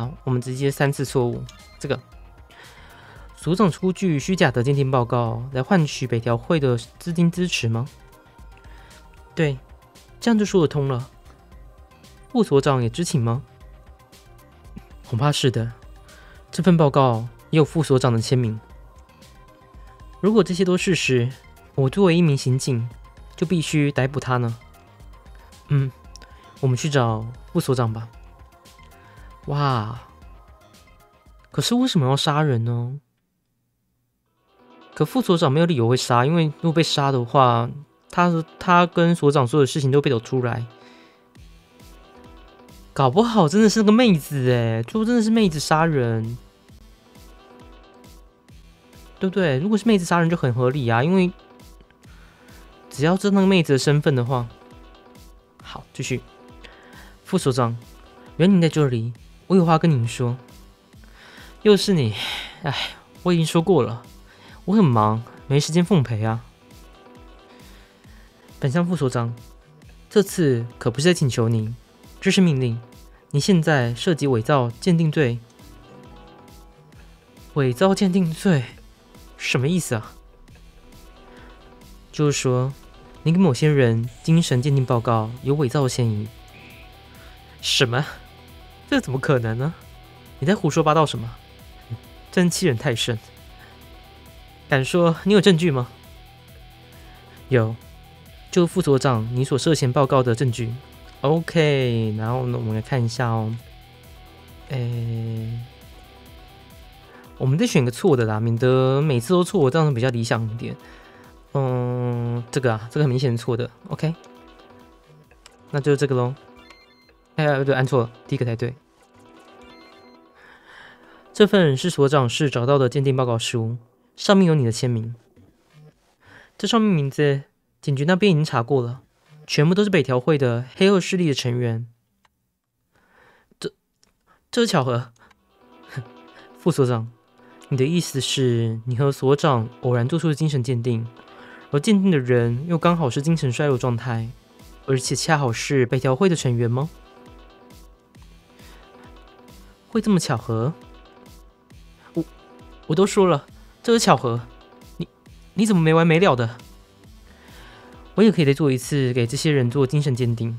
好，我们直接3次错误。这个所长出具虚假的鉴定报告来换取北条会的资金支持吗？对，这样就说得通了。副所长也知情吗？恐怕是的。这份报告也有副所长的签名。如果这些都是事实，我作为一名刑警，就必须逮捕他呢。我们去找副所长吧。哇，可是为什么要杀人呢？可副所长没有理由会杀，因为如果被杀的话，他跟所长所有的事情都被抖出来，搞不好真的是那个妹子哎，最后真的是妹子杀人，对不对？如果是妹子杀人就很合理啊，因为只要知道那个妹子的身份的话。好，继续。副所长，原来你在这里，我有话跟您说。又是你，哎，我已经说过了，我很忙，没时间奉陪啊。本乡副所长，这次可不是在请求您，这是命令。你现在涉及伪造鉴定罪。伪造鉴定罪什么意思啊？就是说，你给某些人精神鉴定报告有伪造嫌疑。什么？这怎么可能呢？你在胡说八道什么？真欺人太甚！敢说你有证据吗？有，就副所长你所涉嫌报告的证据。OK， 然后呢，我们来看一下哦。我们再选个错的啦，免得每次都错，这样比较理想一点。这个很明显错的。OK， 那就是这个咯。对，按错了，第一个才对。这份是所长室找到的鉴定报告书，上面有你的签名。这上面名字，警局那边已经查过了，全部都是北条会的黑恶势力的成员。这是巧合。副所长，你的意思是你和所长偶然做出的精神鉴定，而鉴定的人又刚好是精神衰弱状态，而且恰好是北条会的成员吗？会这么巧合？我都说了，这是巧合。你怎么没完没了的？我也可以再做一次，给这些人做精神鉴定。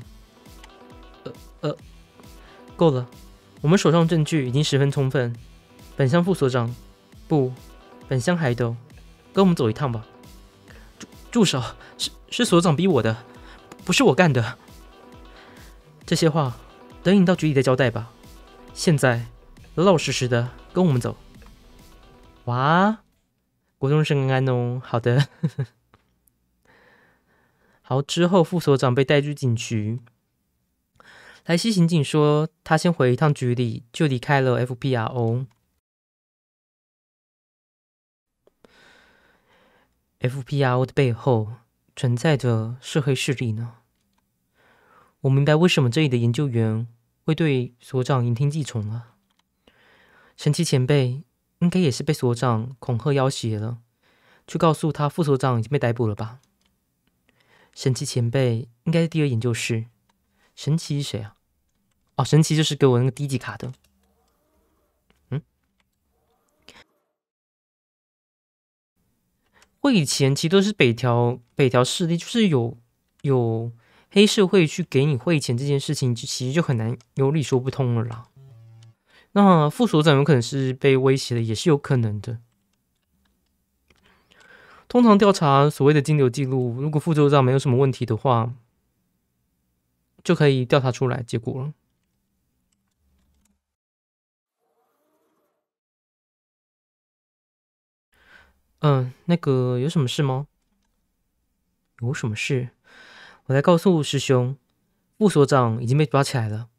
够了，我们手上证据已经十分充分。本乡副所长，不，本乡海斗，跟我们走一趟吧。住手！是所长逼我的，不是我干的。这些话等你到局里再交代吧。现在老老实实的跟我们走。哇，国中生安安哦。好的。好，之后副所长被带去警局。莱西刑警说，他先回一趟局里，就离开了 FPRO。FPRO 的背后存在着涉黑势力呢。我明白为什么这里的研究员会对所长言听计从了。神奇前辈应该也是被所长恐吓要挟了，去告诉他副所长已经被逮捕了吧？神奇前辈应该是第二研究室。神奇是谁啊？哦，神奇就是给我那个低级卡的。会以前其实都是北条势力，就是有黑社会去给你汇钱这件事情，其实就很难有理说不通了啦。那副所长有可能是被威胁的，也是有可能的。通常调查所谓的金流记录，如果副所长没有什么问题的话，就可以调查出来结果了。那个有什么事吗？有什么事？我来告诉师兄，副所长已经被抓起来了。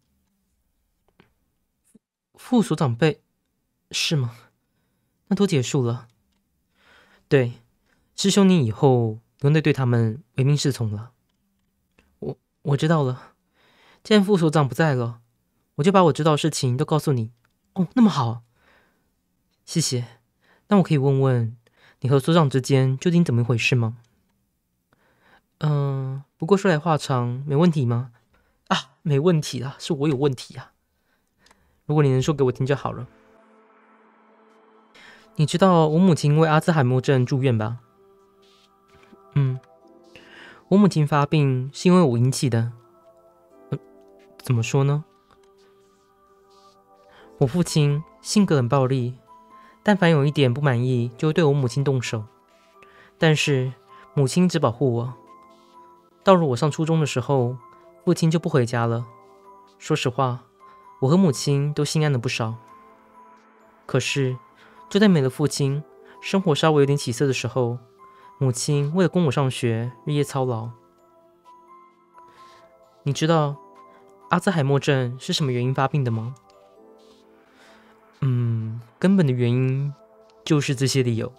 副所长是吗？那都结束了。对，师兄你以后不用再对他们唯命是从了。我知道了。既然副所长不在了，我就把我知道的事情都告诉你。哦，那么好，谢谢。那我可以问问，你和所长之间究竟怎么一回事吗？不过说来话长，没问题吗？没问题啦，是我有问题啊。 如果你能说给我听就好了。你知道我母亲为阿兹海默症住院吧？我母亲发病是因为我引起的。怎么说呢？我父亲性格很暴力，但凡有一点不满意，就会对我母亲动手。但是母亲只保护我。到了我上初中的时候，父亲就不回家了。说实话，我和母亲都心安了不少。可是，就在没了父亲，生活稍微有点起色的时候，母亲为了供我上学，日夜操劳。你知道阿兹海默症是什么原因发病的吗？根本的原因就是这些理由。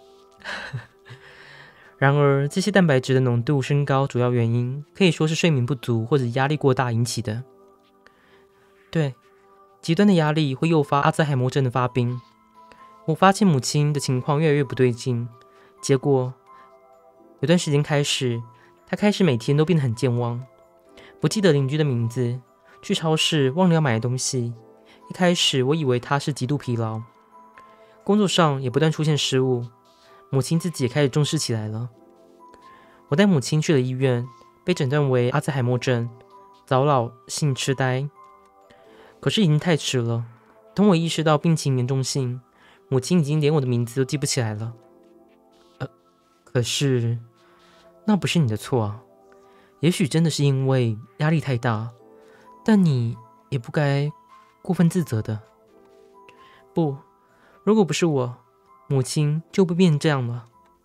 然而，这些蛋白质的浓度升高，主要原因可以说是睡眠不足或者压力过大引起的。对，极端的压力会诱发阿兹海默症的发病。我发现母亲的情况越来越不对劲，结果有段时间开始，她开始每天都变得很健忘，不记得邻居的名字，去超市忘了要买的东西。一开始我以为她是极度疲劳，工作上也不断出现失误，母亲自己也开始重视起来了。我带母亲去了医院，被诊断为阿兹海默症、早老性痴呆。可是已经太迟了，等我意识到病情严重性，母亲已经连我的名字都记不起来了。可是那不是你的错啊，也许真的是因为压力太大，但你也不该过分自责的。不，如果不是我，母亲就不变这样了。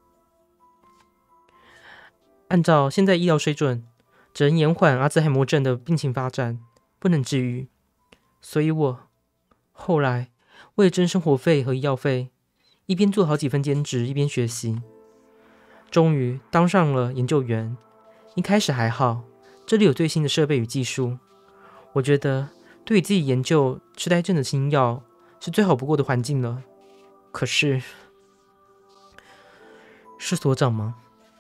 按照现在医疗水准，只能延缓阿兹海默症的病情发展，不能治愈。所以我后来为了挣生活费和医药费，一边做好几份兼职，一边学习，终于当上了研究员。一开始还好，这里有最新的设备与技术，我觉得对于自己研究痴呆症的新药是最好不过的环境了。可是，是所长吗？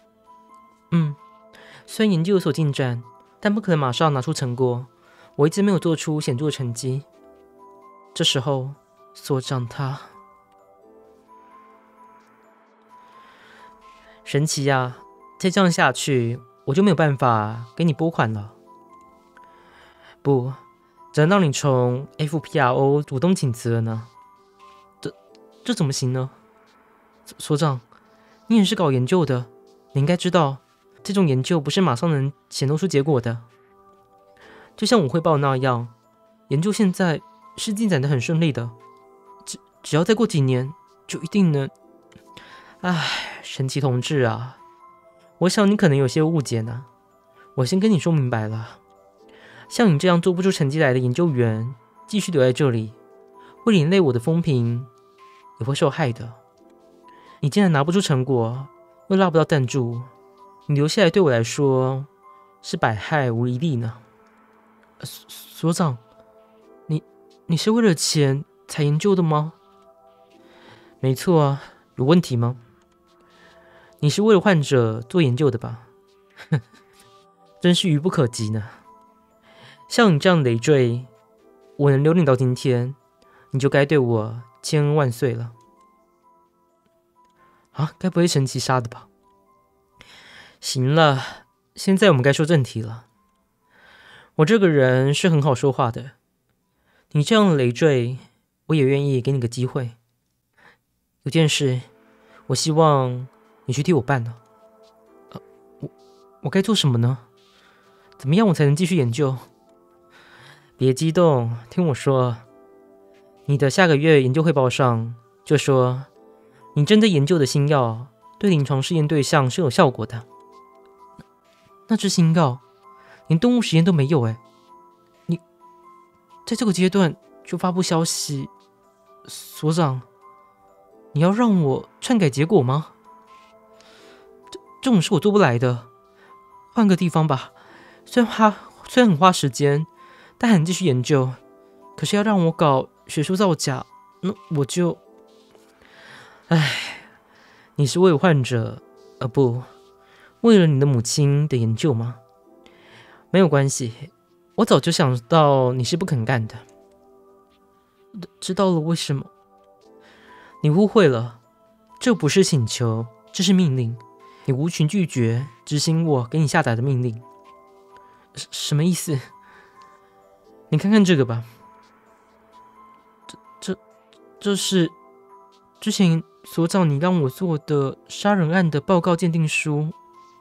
虽然研究有所进展，但不可能马上拿出成果。我一直没有做出显著的成绩。这时候，所长他神奇呀！再这样下去，我就没有办法给你拨款了。不，只能让你从 FPRO 主动请辞了呢。这怎么行呢？所长，你也是搞研究的，你应该知道，这种研究不是马上能显露出结果的。就像我汇报那样，研究现在是进展得很顺利的，只要再过几年，就一定能……神奇同志啊，我想你可能有些误解呢。我先跟你说明白了，像你这样做不出成绩来的研究员，继续留在这里，会连累我的风评，也会受害的。你既然拿不出成果，又拉不到赞助，你留下来对我来说是百害无一利呢。所长，你是为了钱才研究的吗？没错啊，有问题吗？你是为了患者做研究的吧？真是愚不可及呢。像你这样累赘，我能留你到今天，你就该对我千恩万岁了。该不会神奇杀的吧？行了，现在我们该说正题了。我这个人是很好说话的，你这样的累赘，我也愿意给你个机会。有件事，我希望你去替我办了。我该做什么呢？怎么样我才能继续研究？别激动，听我说。你的下个月研究汇报上就说，你正在研究的新药对临床试验对象是有效果的。那支新药连动物实验都没有你在这个阶段就发布消息，所长，你要让我篡改结果吗？这种事我做不来的，换个地方吧。虽然很花时间，但还能继续研究。可是要让我搞学术造假，那我就……你是为了患者，不，为了你的母亲的研究吗？没有关系，我早就想到你是不肯干的。 知道了，为什么？你误会了，这不是请求，这是命令。你无权拒绝执行我给你下达的命令。什么意思？你看看这个吧，这是之前所长你让我做的杀人案的报告鉴定书。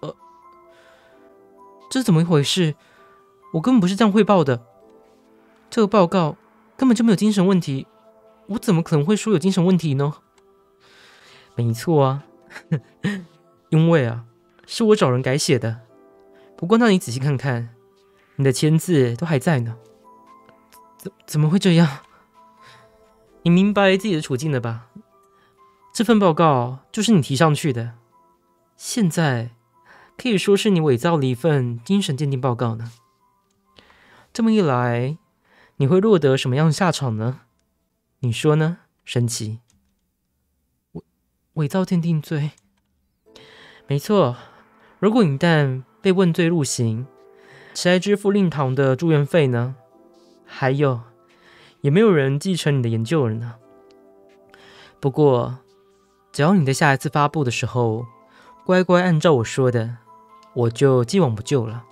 这是怎么一回事？我根本不是这样汇报的。这个报告根本就没有精神问题，我怎么可能会说有精神问题呢？没错啊，因为啊，是我找人改写的。不过那你仔细看看，你的签字都还在呢。怎么会这样？你明白自己的处境了吧？这份报告就是你提上去的，现在可以说是你伪造了一份精神鉴定报告呢。这么一来，你会落得什么样的下场呢？你说呢，神奇？伪造鉴定罪？没错，如果你一旦被问罪入刑，谁来支付令堂的住院费呢？还有，也没有人继承你的研究了呢。不过，只要你在下一次发布的时候，乖乖按照我说的，我就既往不咎了。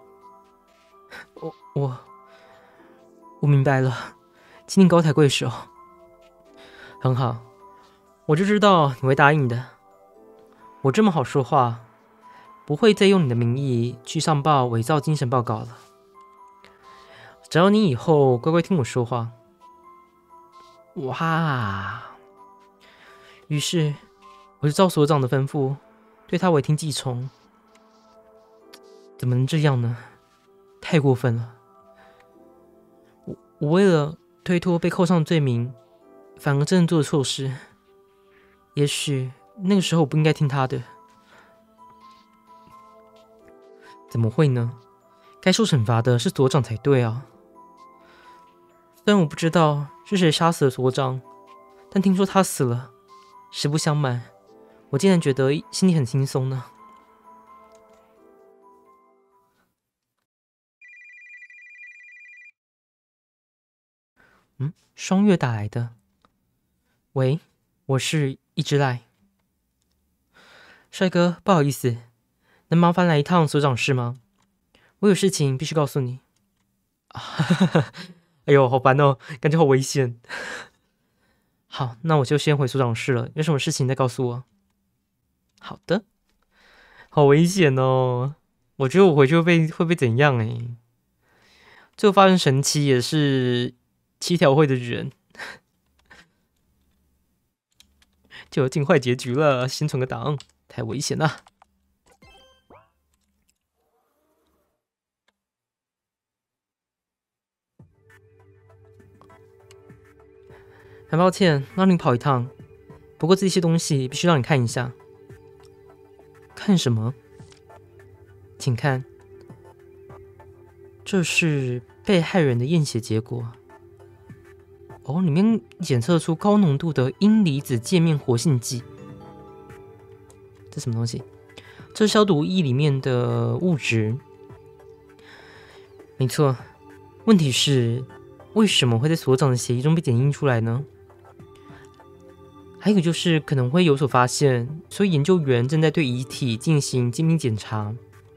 我明白了，请你高抬贵手。很好，我就知道你会答应的。我这么好说话，不会再用你的名义去上报伪造精神报告了。只要你以后乖乖听我说话。哇！于是我就照所长的吩咐，对他违听计从。怎么能这样呢？太过分了！我为了推脱被扣上罪名，反而真的做了错事。也许那个时候我不应该听他的。怎么会呢？该受惩罚的是所长才对啊！虽然我不知道是谁杀死了所长，但听说他死了，实不相瞒，我竟然觉得心里很轻松呢。双月打来的。喂，我是一只赖。帅哥，不好意思，能麻烦来一趟所长室吗？我有事情必须告诉你。哎呦，好烦哦，感觉好危险。好，那我就先回所长室了，有什么事情再告诉我。好的。好危险哦，我觉得我回去会被怎样哎？最后发生神奇也是7条会的人，就有尽坏结局了。先存个档，太危险了。很抱歉让你跑一趟，不过这些东西必须让你看一下。看什么？请看，这是被害人的验血结果。哦，里面检测出高浓度的阴离子界面活性剂。这什么东西？这是消毒液里面的物质。没错，问题是为什么会在所长的血液中被检验出来呢？还有就是可能会有所发现，所以研究员正在对遗体进行精密检查。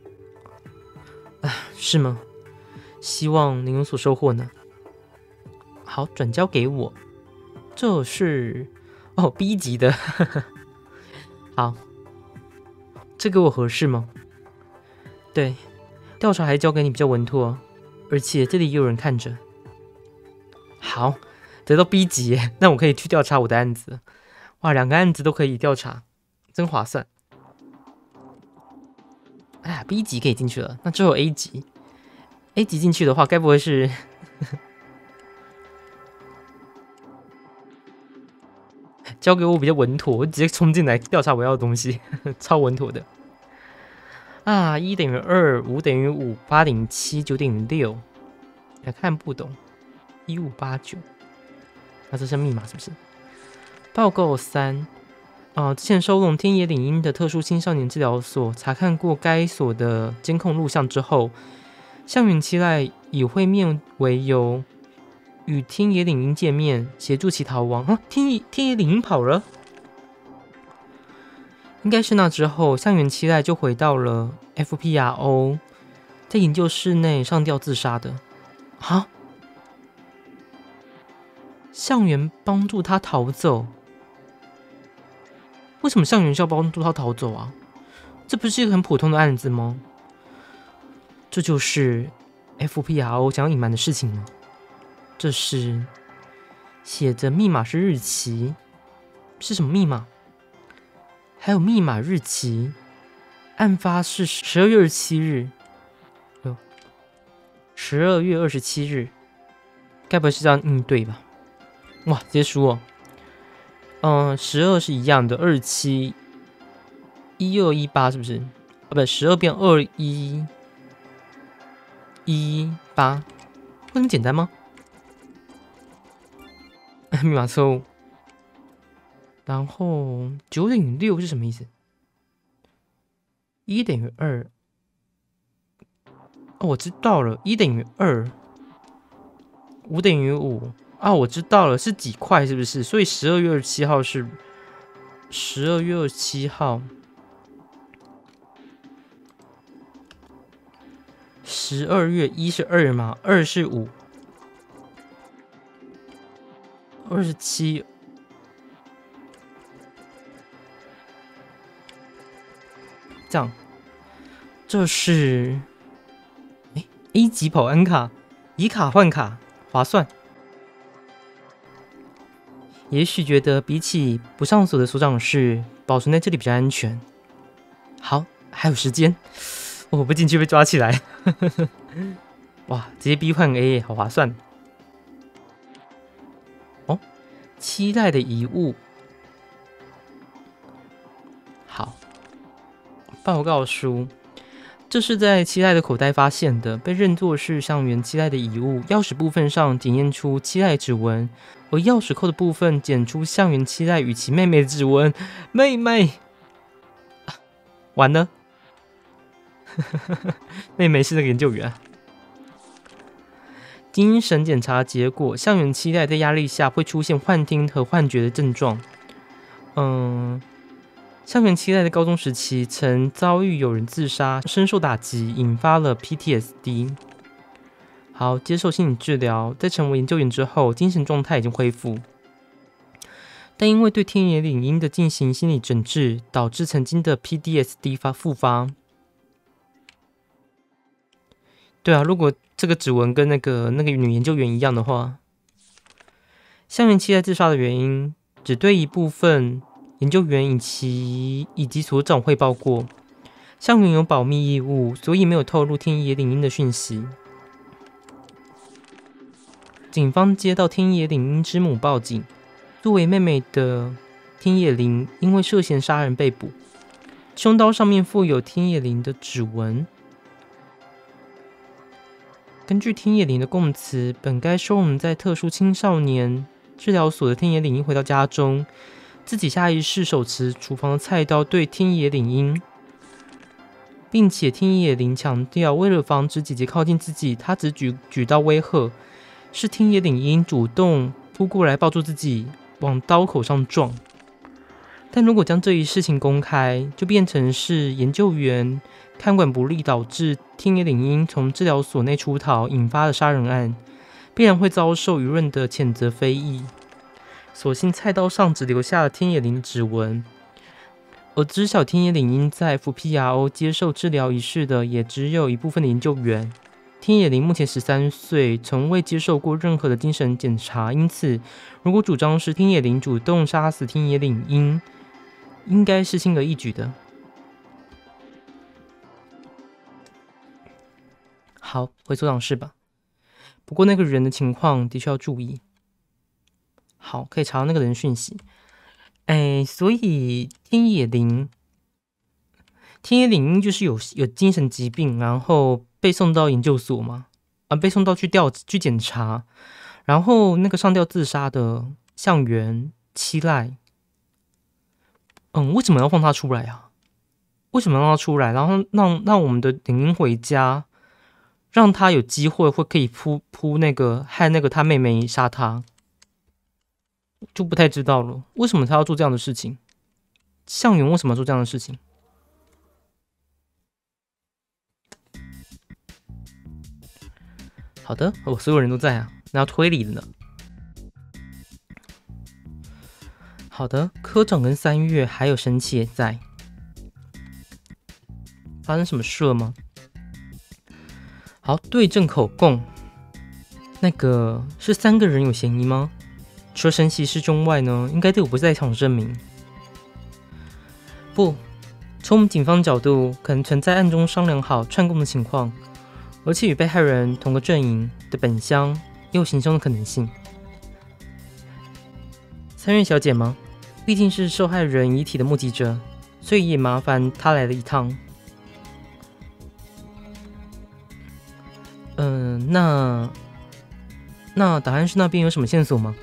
是吗？希望能有所收获呢。好，转交给我。这是B 级的。好，这给我合适吗？对，调查还交给你比较稳妥，而且这里也有人看着。好，得到 B 级耶，那我可以去调查我的案子。哇，2个案子都可以调查，真划算。哎呀 ，B 级可以进去了，那只有 A 级。A 级进去的话，该不会是交给我比较稳妥？我直接冲进来调查我要的东西，超稳妥的。啊，1等于2，5等于5，8等于7，9等于6。看不懂，1589。那这是密码是不是？报告3。之前收容天野领英的特殊青少年治疗所查看过该所的监控录像之后，向原期赖以会面为由， 与天野领英见面，协助其逃亡。天野领英跑了，应该是那之后，向原期待就回到了 FPRO， 在研究室内上吊自杀的。啊！向原帮助他逃走，为什么向原需要帮助他逃走啊？这不是一个很普通的案子吗？这就是 FPRO 想要隐瞒的事情吗？这是写着密码是日期，是什么密码？还有密码日期，案发是12月27日，12月27日，该不会是这样应对吧？哇，直接输哦。12是一样的，27、12、18是不是？不，12变21、18，会这么简单吗？密码错误。然后9等于6是什么意思？1等于2。哦，我知道了，1等于2，5等于5。啊，我知道了，是几块是不是？所以12月27号是12月27号，12月1是2嘛，2是5，27。这样，这是A 级跑安卡，以卡换卡，划算。也许觉得比起不上锁的所长室，保存在这里比较安全。好，还有时间，我不进去被抓起来。哇，直接 B 换 A， 好划算。哦，期待的遗物。好，报告书，这是在期待的口袋发现的，被认作是向原期待的遗物。钥匙部分上检验出期待指纹，而钥匙扣的部分检出向原期待与其妹妹的指纹。妹妹，完了，妹妹是那个研究员。精神检查结果，向原期待在压力下会出现幻听和幻觉的症状。向原期待的高中时期曾遭遇有人自杀，深受打击，引发了 PTSD。好，接受心理治疗，在成为研究员之后，精神状态已经恢复，但因为对天野领英的进行心理诊治，导致曾经的 PTSD 复发。对啊，如果这个指纹跟那个女研究员一样的话，向原期待自杀的原因只对一部分研究员以及所长汇报过，向原有保密义务，所以没有透露天野领英的讯息。警方接到天野领英之母报警，作为妹妹的天野绫因为涉嫌杀人被捕，凶刀上面附有天野绫的指纹。根据天野绫的供词，本该收容在特殊青少年治疗所的天野领英回到家中，自己下意识手持厨房的菜刀对天野领英，并且天野绫强调，为了防止姐姐靠近自己，他只举刀威吓，是天野领英主动扑过来抱住自己，往刀口上撞。但如果将这一事情公开，就变成是研究员看管不力导致天野领英从治疗所内出逃引发的杀人案，必然会遭受舆论的谴责非议。所幸菜刀上只留下了天野绫的指纹，而知晓天野领英在 FPRO 接受治疗一事的也只有一部分的研究员。天野绫目前13岁，从未接受过任何的精神检查，因此如果主张是天野绫主动杀死天野领英，应该是轻而易举的。好，回所长室吧。不过那个人的情况的确要注意。好，可以查到那个人讯息。所以天野领英就是有精神疾病，然后被送到研究所嘛，被送到去检查，然后那个上吊自杀的向原期赖，为什么要放他出来啊？为什么要让他出来？然后让我们的领英回家， 让他有机会会可以扑那个害那个他妹妹杀他，就不太知道了，为什么他要做这样的事情？向远为什么要做这样的事情？好的，所有人都在啊，那要推理的呢。好的，科长跟3月还有神奇也在。发生什么事了吗？好，对证口供，那个是3个人有嫌疑吗？除了神奇失踪外呢，应该都有不在场证明。不，从我们警方角度，可能存在暗中商量好串供的情况，而且与被害人同个阵营的本乡也有行凶的可能性。3月小姐吗？毕竟是受害人遗体的目击者，所以也麻烦她来了一趟。那档案室那边有什么线索吗？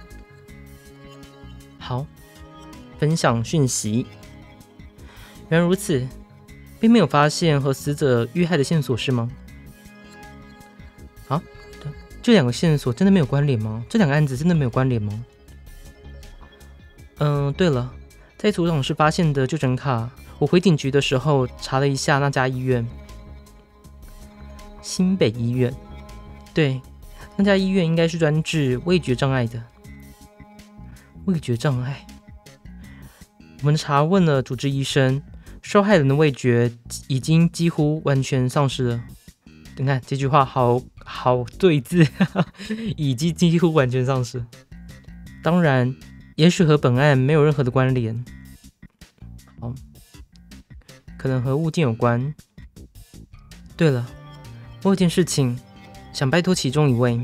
好，分享讯息。原来如此，并没有发现和死者遇害的线索是吗？啊，这2个线索真的没有关联吗？这2个案子真的没有关联吗？对了，在组长室发现的就诊卡，我回警局的时候查了一下那家医院，新北医院。对，那家医院应该是专治味觉障碍的。味觉障碍，我们查问了主治医生，受害人的味觉已经几乎完全丧失了。你看这句话好对字，已经几乎完全丧失。当然，也许和本案没有任何的关联。好，可能和物件有关。对了，我有件事情想拜托其中一位。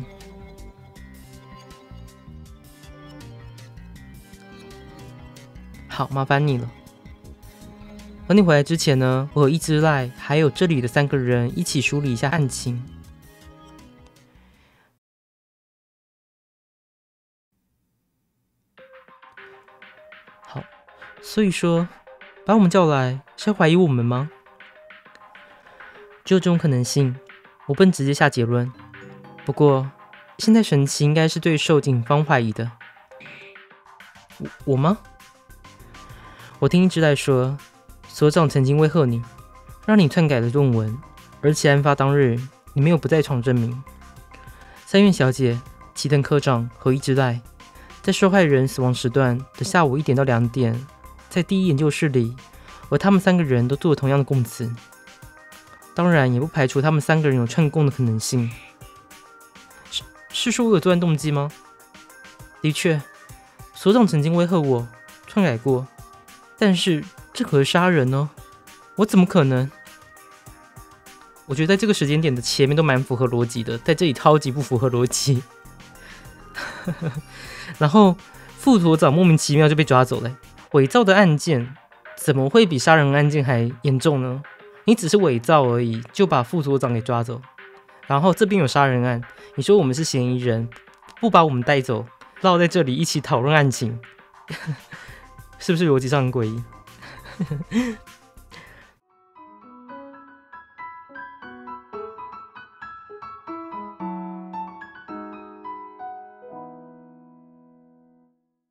好，麻烦你了。和你回来之前呢，我和一只赖还有这里的3个人一起梳理一下案情。好，所以说把我们叫来是怀疑我们吗？只有这种可能性，我不能直接下结论。不过现在神奇应该是对受警方怀疑的。我吗？我听一直在说，所长曾经威吓你，让你篡改了论文，而且案发当日你没有不在场证明。3院小姐、齐藤科长和一直赖，在受害人死亡时段的下午1点到2点，在第一研究室里，而他们3个人都做了同样的供词。当然，也不排除他们3个人有串供的可能性。是说我有作案动机吗？的确，所长曾经威吓我，篡改过。但是这可是杀人呢，我怎么可能？我觉得在这个时间点的前面都蛮符合逻辑的，在这里超级不符合逻辑。然后副所长莫名其妙就被抓走了，伪造的案件怎么会比杀人案件还严重呢？你只是伪造而已，就把副所长给抓走，然后这边有杀人案，你说我们是嫌疑人，不把我们带走，绕在这里一起讨论案情。是不是逻辑上很诡异？